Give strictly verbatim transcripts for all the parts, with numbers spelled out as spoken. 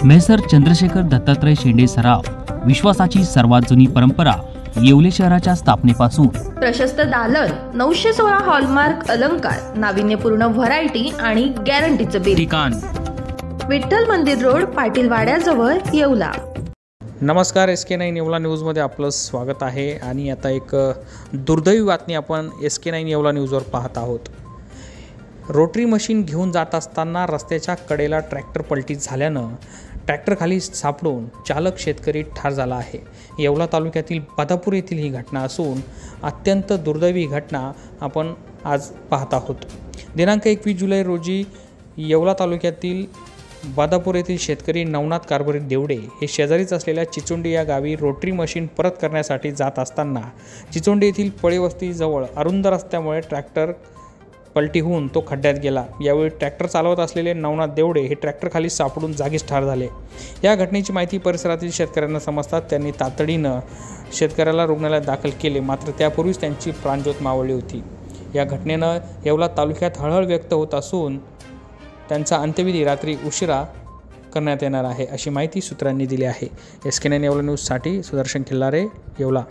Measure Chandrashekhar Dattatray शेंडे सराव विश्वासाची सर्वात जुनी परंपरा येवले शहराच्या स्थापनेपासून प्रशस्त दालन, नऊशे सोळा हॉलमार्क अलंकार, नाविन्यपूर्ण व्हरायटी आणि गॅरंटीचं बिल. ठिकाण विठ्ठल मंदिर रोड, पाटील वाड्याजवळ, येवला. नमस्कार, एस के नाईन येवला न्यूजमध्ये आपलं स्वागत आहे. आणि आता एक दुर्दैवी बातमी आपण एस के नाईन येवला न्यूजवर पाहत आहोत. रोटरी मशीन घेऊन जात असताना रस्त्याच्या कडेला ट्रॅक्टर पलटी झाल्यानं ट्रॅक्टर खाली सापडून चालक शेतकरी ठार झाला आहे. येवला तालुक्यातील बादापूर येथील ही घटना असून अत्यंत दुर्दैवी घटना आपण आज पाहत आहोत. दिनांक एकवीस जुलै रोजी येवला तालुक्यातील बादापूर येथील शेतकरी नवनाथ कारभारी देवडे हे शेजारीच असलेल्या चिचोंडी या गावी रोटरी मशीन परत करण्यासाठी जात असताना चिचोंडी येथील पळेवस्तीजवळ अरुंद रस्त्यामुळे ट्रॅक्टर पलटी होऊन तो खड्ड्यात गेला. यावेळी ट्रॅक्टर चालवत असलेले नवनाथ देवडे हे ट्रॅक्टर खाली सापडून जागीच ठार झाले. या घटनेची माहिती परिसरातील शेतकऱ्यांना समजतात त्यांनी तातडीनं शेतकऱ्याला रुग्णालयात दाखल केले, मात्र त्यापूर्वीच त्यांची प्राणज्योत मावळली होती. या घटनेनं येवला तालुक्यात हळहळ व्यक्त होत असून त्यांचा अंत्यविधी रात्री उशिरा करण्यात येणार आहे, अशी माहिती सूत्रांनी दिली आहे. एस के नाईन येवला न्यूजसाठी सुदर्शन खिल्लारे, येवला.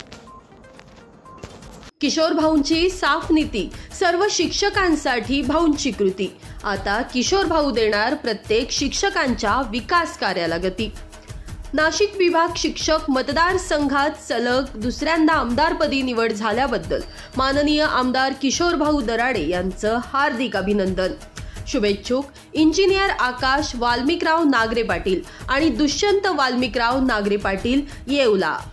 किशोर भाऊंची साफ नीती, सर्व शिक्षकांसाठी भाऊंची कृती. आता किशोर भाऊ देणार प्रत्येक शिक्षकांच्या विकास कार्याला गती. नाशिक विभाग शिक्षक मतदारसंघात सलग दुसऱ्यांदा आमदारपदी निवड झाल्याबद्दल माननीय आमदार किशोर भाऊ दराडे यांचं हार्दिक अभिनंदन. शुभेच्छुक इंजिनियर आकाश वाल्मिकराव नागरे पाटील आणि दुष्यंत वाल्मिकराव नागरे पाटील, येवला.